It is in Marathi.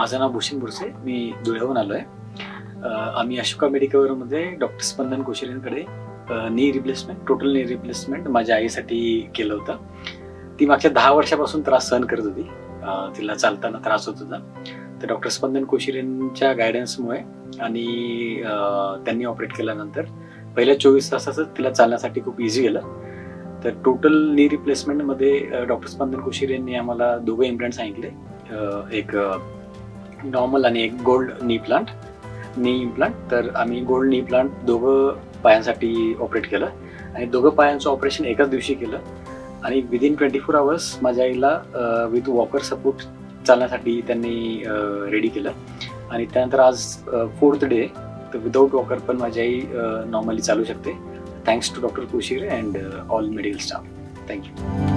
माझं नाव भूषण बुरसे, मी धुळ्याहून आलो आहे. आम्ही अशोका मेडिकलमध्ये डॉक्टर स्पंदन कोशिरेंकडे knee replacement, total knee replacement माझ्या आईसाठी केलं होतं. ती मागच्या 10 वर्षापासून त्रास सहन करत होती. तिला चालताना त्रास होत होता. तर डॉक्टर स्पंदन कोशिरेंच्या गायडन्समुळे आणि त्यांनी ऑपरेट केल्यानंतर पहिल्या 24 तासातच तिला चालण्यासाठी खूप इझी गेलं. तर टोटल नी रिप्लेसमेंटमध्ये डॉक्टर स्पंदन कोशिरेंनी आम्हाला 2 इम्प्लांट सांगितले. एक नॉर्मल आणि एक गोल्ड नी इम्प्लांट. तर आम्ही गोल्ड नी इम्प्लांट 2 पायांसाठी ऑपरेट केलं आणि 2 पायांचं ऑपरेशन एकाच दिवशी केलं आणि विदिन 24 आवर्स माझ्या आईला विथ वॉकर सपोर्ट चालण्यासाठी त्यांनी रेडी केलं. आणि त्यानंतर आज 4th डे, तर विदाऊट वॉकर पण माझी आई नॉर्मली चालू शकते. Thanks to doctor Koshire and all medical staff. Thank you.